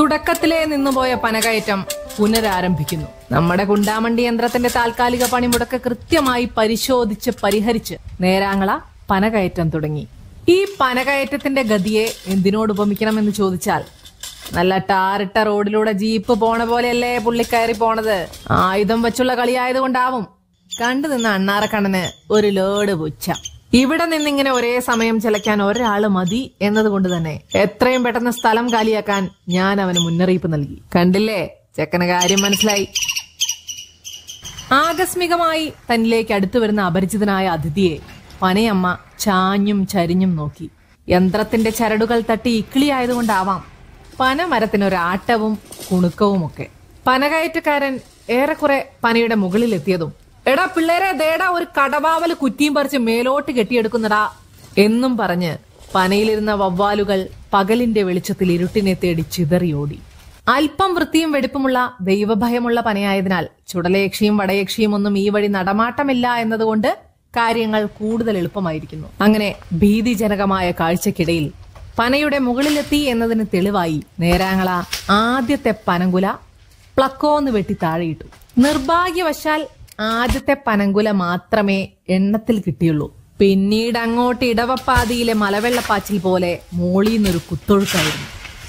തുടക്കത്തിലേ നിന്നുപോയ പനകയറ്റം പുനരാരംഭിക്കുന്നു. നമ്മുടെ കുണ്ടാമണ്ടി യന്ത്രത്തിന്റെ താൽക്കാലിക പണിമുടക്ക് കൃത്യമായി പരിശോധിച്ച് പരിഹരിച്ച് നേരാങ്ങള പനകയറ്റം തുടങ്ങി. ഈ പനകയറ്റത്തിന്റെ ഗതിയെ എന്തിനോട് ഉപമിക്കണമെന്ന് ചോദിച്ചാൽ, നല്ല ടാറിട്ട റോഡിലൂടെ ജീപ്പ് പോണ പോലെയല്ലേ പുള്ളിക്കയറി പോണത്. ആയുധം വെച്ചുള്ള കളിയായതുകൊണ്ടാവും കണ്ടു നിന്ന അണ്ണാറക്കണ്ണന് ഒരു ലോഡ് പുച്ഛ. ഇവിടെ നിന്നിങ്ങനെ ഒരേ സമയം ചിലക്കാൻ ഒരാള് മതി എന്നതുകൊണ്ട് തന്നെ എത്രയും പെട്ടെന്ന് സ്ഥലം കാലിയാക്കാൻ ഞാൻ അവന് മുന്നറിയിപ്പ് നൽകി. കണ്ടില്ലേ, ചെക്കന് കാര്യം മനസ്സിലായി. ആകസ്മികമായി തന്നിലേക്ക് അടുത്തു വരുന്ന അപരിചിതനായ അതിഥിയെ പനയമ്മ ചാഞ്ഞും ചരിഞ്ഞും നോക്കി. യന്ത്രത്തിന്റെ ചരടുകൾ തട്ടി ഇക്കിളിയായതുകൊണ്ടാവാം പനമരത്തിനൊരാട്ടവും കുണുക്കവുമൊക്കെ. പനകയറ്റക്കാരൻ ഏറെക്കുറെ പനയുടെ മുകളിലെത്തിയതും, എടാ പിള്ളേരെ, ദേടാ ഒരു കടവാവല് കുറ്റിയും പറിച്ച് മേലോട്ട് കെട്ടിയെടുക്കുന്നടാ എന്നും പറഞ്ഞ് പനയിലിരുന്ന വവ്വാലുകൾ പകലിന്റെ വെളിച്ചത്തിൽ ഇരുട്ടിനെ തേടി ചിതറിയോടി. അല്പം വൃത്തിയും വെടിപ്പുമുള്ള ദൈവഭയമുള്ള പനയായതിനാൽ ചുടലയക്ഷിയും വടയക്ഷിയും ഒന്നും ഈ വഴി നടമാട്ടമില്ല എന്നതുകൊണ്ട് കാര്യങ്ങൾ കൂടുതൽ എളുപ്പമായിരിക്കുന്നു. അങ്ങനെ ഭീതിജനകമായ കാഴ്ചക്കിടയിൽ പനയുടെ മുകളിലെത്തി എന്നതിന് തെളിവായി നേരാങ്ങള ആദ്യത്തെ പനങ്കുല പ്ലക്കോന്ന് വെട്ടി താഴെയിട്ടു. നിർഭാഗ്യവശാൽ ആദ്യത്തെ പനങ്കുല മാത്രമേ എണ്ണത്തിൽ കിട്ടിയുള്ളൂ. പിന്നീട് അങ്ങോട്ട് ഇടവപ്പാതിയിലെ മലവെള്ളപ്പാച്ചിൽ പോലെ മോളിന്നൊരു കുത്തൊഴുക്കായിരുന്നു.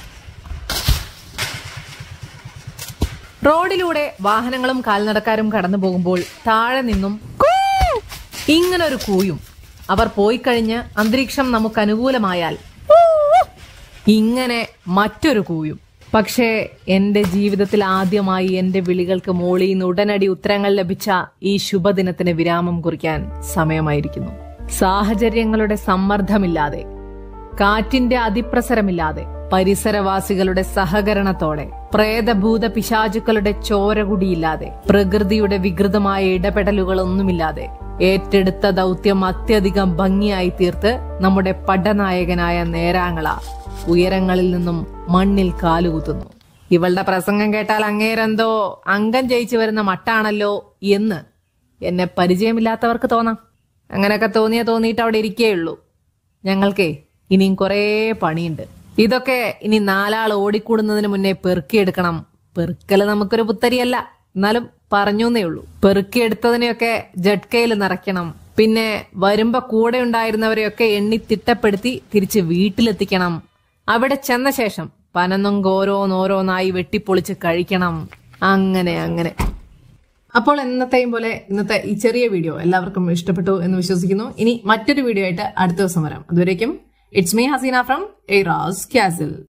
റോഡിലൂടെ വാഹനങ്ങളും കാൽനടക്കാരും കടന്നു പോകുമ്പോൾ താഴെ നിന്നും ഇങ്ങനൊരു കൂയും. അവർ പോയി കഴിഞ്ഞ് അന്തരീക്ഷം നമുക്ക് അനുകൂലമായാൽ ഇങ്ങനെ മറ്റൊരു കൂയും. പക്ഷേ എന്റെ ജീവിതത്തിൽ ആദ്യമായി എന്റെ വിളികൾക്ക് മോളിന്ന് ഉടനടി ഉത്തരങ്ങൾ ലഭിച്ച ഈ ശുഭദിനത്തിന് വിരാമം കുറിക്കാൻ സമയമായിരിക്കുന്നു. സാഹചര്യങ്ങളുടെ സമ്മർദ്ദമില്ലാതെ, കാറ്റിന്റെ അതിപ്രസരമില്ലാതെ, പരിസരവാസികളുടെ സഹകരണത്തോടെ, പ്രേതഭൂത പിശാചുക്കളുടെ ചോരകുടിയില്ലാതെ, പ്രകൃതിയുടെ വികൃതമായ ഇടപെടലുകളൊന്നുമില്ലാതെ ഏറ്റെടുത്ത ദൗത്യം അത്യധികം ഭംഗിയായി തീർത്ത് നമ്മുടെ പടനായകനായ നേരാങ്ങള ഉയരങ്ങളിൽ നിന്നും മണ്ണിൽ കാലുകുത്തുന്നു. ഇവളുടെ പ്രസംഗം കേട്ടാൽ അങ്ങേരെന്തോ അംഗം ജയിച്ചു വരുന്ന മട്ടാണല്ലോ എന്ന് എന്നെ പരിചയമില്ലാത്തവർക്ക് തോന്നാം. അങ്ങനെയൊക്കെ തോന്നിയിട്ട് അവിടെ ഇരിക്കേയുള്ളൂ. ഞങ്ങൾക്കേ ഇനിയും കുറേ പണിയുണ്ട്. ഇതൊക്കെ ഇനി 4 ആൾ ഓടിക്കൂടുന്നതിന് മുന്നേ പെറുക്കിയെടുക്കണം. പെറുക്കല് നമുക്കൊരു പുത്തരിയല്ല, എന്നാലും പറഞ്ഞൂന്നേ ഉള്ളൂ. പെറുക്കിയെടുത്തതിനെയൊക്കെ ജഡ്കയിൽ നിറയ്ക്കണം. പിന്നെ വരുമ്പോ കൂടെ ഉണ്ടായിരുന്നവരെയൊക്കെ എണ്ണി തിട്ടപ്പെടുത്തി തിരിച്ച് വീട്ടിലെത്തിക്കണം. അവിടെ ചെന്ന ശേഷം പനനൊങ്ക് ഓരോന്നോരോന്നായി വെട്ടിപ്പൊളിച്ച് കഴിക്കണം. അങ്ങനെ അങ്ങനെ. അപ്പോൾ എന്നത്തെയും പോലെ ഇന്നത്തെ ഈ ചെറിയ വീഡിയോ എല്ലാവർക്കും ഇഷ്ടപ്പെട്ടു എന്ന് വിശ്വസിക്കുന്നു. ഇനി മറ്റൊരു വീഡിയോ ആയിട്ട് അടുത്ത ദിവസം വരാം. അതുവരേക്കും it's me Hasina from Eras castle.